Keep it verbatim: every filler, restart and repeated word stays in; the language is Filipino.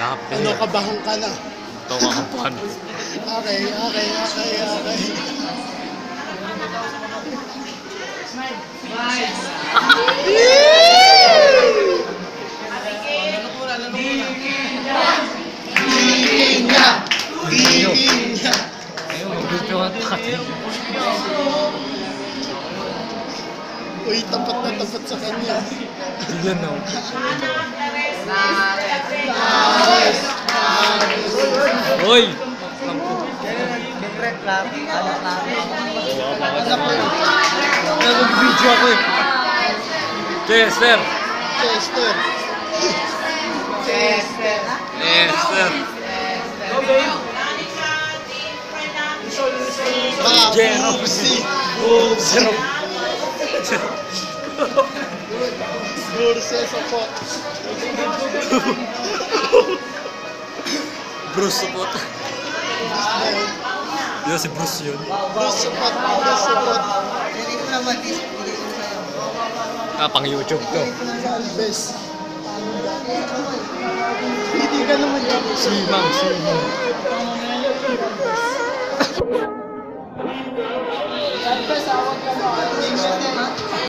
Grabe. Ano, kabahan ka na? Ito kakapan. Okay, okay, okay, okay. Giginya! Giginya! Ayun, mag-video ka natin. Uy, tapat na tapat sa kanya. Yan o. Hoy! Nag-video ako eh. Chester! Chester! Chester! Chester! Babusi! Zero! Burse sa pot. Bruce support. Yun si Bruce yun. Bruce sa pot. Bruce sa pot. Ah, pang YouTube to. Best. Hindi ka naman yan. Simang, simang. Best, awag ka mo.